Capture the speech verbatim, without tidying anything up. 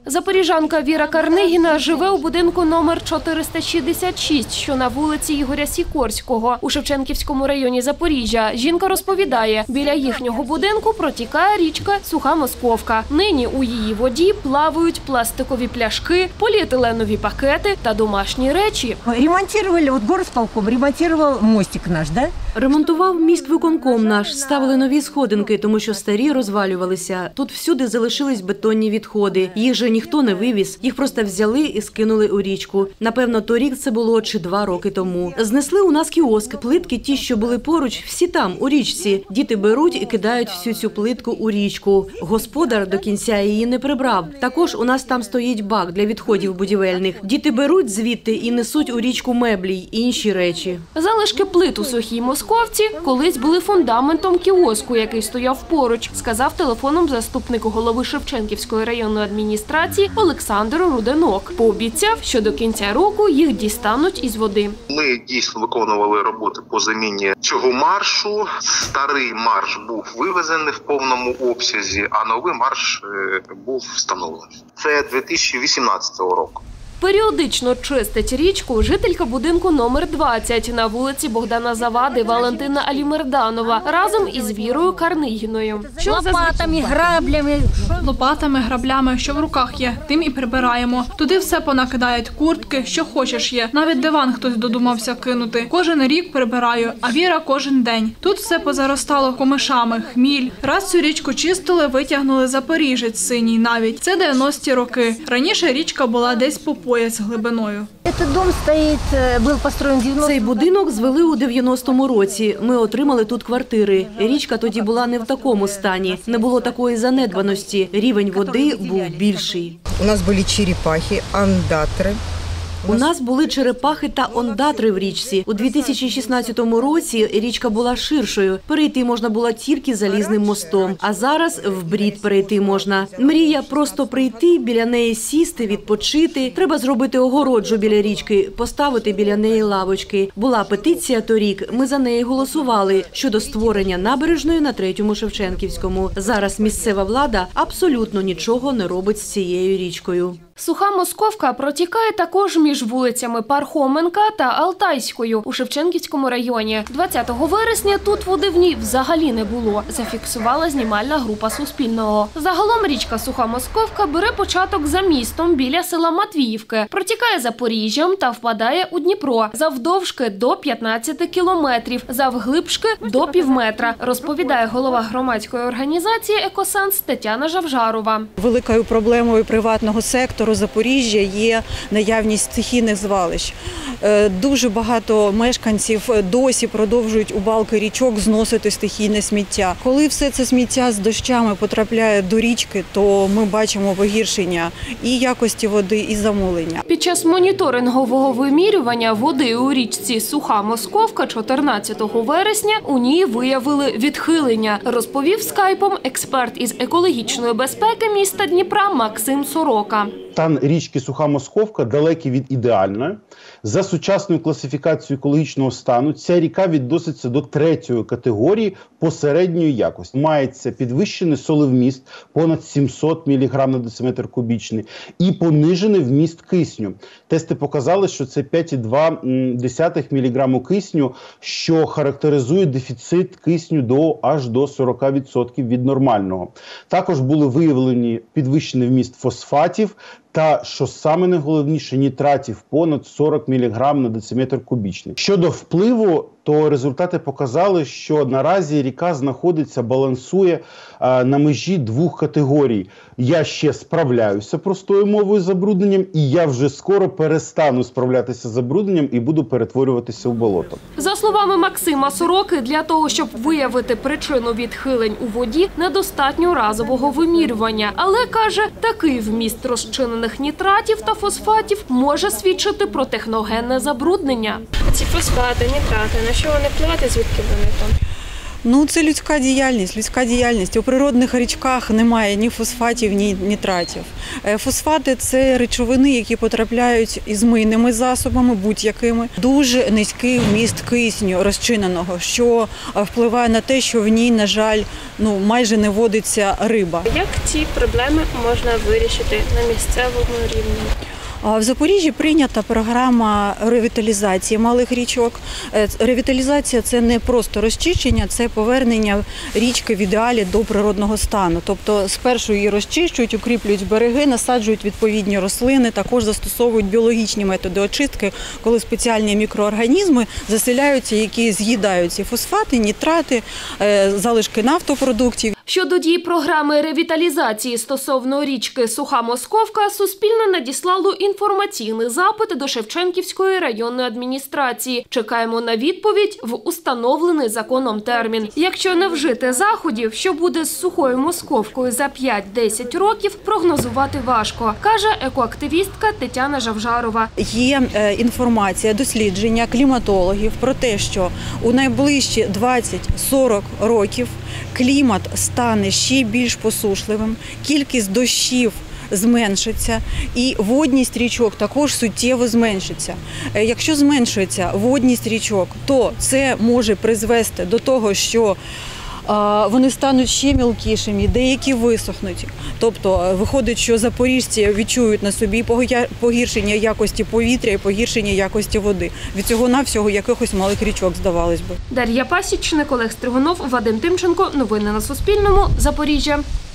Запоріжанка Віра Карнигіна живе у будинку номер чотириста шістдесят шість, що на вулиці Ігоря Сікорського у Шевченківському районі Запоріжжя. Жінка розповідає, біля їхнього будинку протікає річка Суха Московка. Нині у її воді плавають пластикові пляшки, поліетиленові пакети та домашні речі. Ремонтували, от горсполком ремонтував мостик наш, да? Ремонтував міськвиконком наш, ставили нові сходинки, тому що старі розвалювалися. Тут всюди залишились бетонні відходи. Їх же ніхто не вивіз, їх просто взяли і скинули у річку. Напевно, торік це було чи два роки тому. Знесли у нас кіоск, плитки ті, що були поруч, всі там, у річці. Діти беруть і кидають всю цю плитку у річку. Господар до кінця її не прибрав. Також у нас там стоїть бак для відходів будівельних. Діти беруть звідти і несуть у річку меблі й інші речі. Залишки плит у Сухій Московці колись були фундаментом кіоску, який стояв поруч, сказав телефоном заступник голови Шевченківської районної адміністрації Олександр Руденок. Пообіцяв, що до кінця року їх дістануть із води. Ми дійсно виконували роботи по заміні цього маршу. Старий марш був вивезений в повному обсязі, а новий марш був встановлений. Це дві тисячі вісімнадцятого року. Періодично чистить річку жителька будинку номер двадцять на вулиці Богдана Завади Валентина Алімерданова разом із Вірою Карнигіною. Лопатами, граблями. Лопатами, граблями, що в руках є, тим і прибираємо. Туди все понакидають, куртки, що хочеш є. Навіть диван хтось додумався кинути. Кожен рік прибираю, а Віра кожен день. Тут все позаростало комишами, хміль. Раз цю річку чистили, витягнули Запоріжець синій навіть. Це дев'яності роки. Раніше річка була десь по пояс глибиною. Цей будинок звели у дев'яностому році. Ми отримали тут квартири. Річка тоді була не в такому стані. Не було такої занедбаності. Рівень води був більший. У нас були черепахи, андатри. У нас були черепахи та ондатри в річці. У дві тисячі шістнадцятому році річка була ширшою. Перейти можна було тільки залізним мостом. А зараз в брід перейти можна. Мрія просто прийти, біля неї сісти, відпочити. Треба зробити огороджу біля річки, поставити біля неї лавочки. Була петиція торік, ми за неї голосували щодо створення набережної на третьому Шевченківському. Зараз місцева влада абсолютно нічого не робить з цією річкою. Суха Московка протікає також між вулицями Пархоменка та Алтайською у Шевченківському районі. двадцятого вересня тут води в ній взагалі не було, зафіксувала знімальна група Суспільного. Загалом річка Суха Московка бере початок за містом біля села Матвіївки, протікає Запоріжжям та впадає у Дніпро завдовжки до п'ятнадцяти кілометрів, завглибшки до півметра, розповідає голова громадської організації «Екосенс» Тетяна Жавжарова. Великою проблемою приватного сектору Запоріжжя є наявність стихійних звалищ. Дуже багато мешканців досі продовжують у балки річок зносити стихійне сміття. Коли все це сміття з дощами потрапляє до річки, то ми бачимо погіршення і якості води, і замулення. Під час моніторингового вимірювання води у річці Суха Московка чотирнадцятого вересня у ній виявили відхилення, розповів скайпом експерт із екологічної безпеки міста Дніпра Максим Сорока. Стан річки Суха Московка далекий від ідеальної. За сучасною класифікацією екологічного стану ця ріка відноситься до третьої категорії посередньої якості. Мається підвищений солевміст понад сімсот міліграм на дециметр кубічний і понижений вміст кисню. Тести показали, що це п'ять цілих два десятих міліграму кисню, що характеризує дефіцит кисню до аж до сорока відсотків від нормального. Також були виявлені підвищений вміст фосфатів та, що саме найголовніше, нітратів понад сорок міліграм на дециметр кубічний. Щодо впливу, то результати показали, що наразі ріка знаходиться, балансує а, на межі двох категорій. Я ще справляюся простою мовою з забрудненням, і я вже скоро перестану справлятися з забрудненням і буду перетворюватися в болото. За словами Максима Сороки, для того, щоб виявити причину відхилень у воді, недостатньо разового вимірювання. Але, каже, такий вміст розчинених нітратів та фосфатів може свідчити про техногенне забруднення. Ці фосфати, нітрати, на що вони впливають, звідки вони там? Ну, це людська діяльність, людська діяльність. У природних річках немає ні фосфатів, ні нітратів. Е, Фосфати – це речовини, які потрапляють із мийними засобами, будь-якими. Дуже низький вміст кисню розчиненого, що е, впливає на те, що в ній, на жаль, ну, майже не водиться риба. Як ці проблеми можна вирішити на місцевому рівні? В Запоріжжі прийнята програма ревіталізації малих річок. Ревіталізація – це не просто розчищення, це повернення річки в ідеалі до природного стану. Тобто спершу її розчищують, укріплюють береги, насаджують відповідні рослини, також застосовують біологічні методи очистки, коли спеціальні мікроорганізми заселяються, які з'їдають ці фосфати, нітрати, залишки нафтопродуктів. Щодо дій програми ревіталізації стосовно річки Суха Московка, Суспільне надіслало інформаційний запит до Шевченківської районної адміністрації. Чекаємо на відповідь в установлений законом термін. Якщо не вжити заходів, що буде з Сухою Московкою за п'ять-десять років, прогнозувати важко, каже екоактивістка Тетяна Жавжарова. Є інформація, дослідження кліматологів про те, що у найближчі двадцять-сорок років клімат стане ще більш посушливим, кількість дощів зменшиться і водність річок також суттєво зменшиться. Якщо зменшується водність річок, то це може призвести до того, що вони стануть ще мілкішими, деякі висохнуть. Тобто виходить, що запоріжці відчують на собі погіршення якості повітря і погіршення якості води. Від цього-навсього якихось малих річок, здавалось би. Дар'я Пасічник, Олег Стригунов, Вадим Тимченко. Новини на Суспільному. Запоріжжя.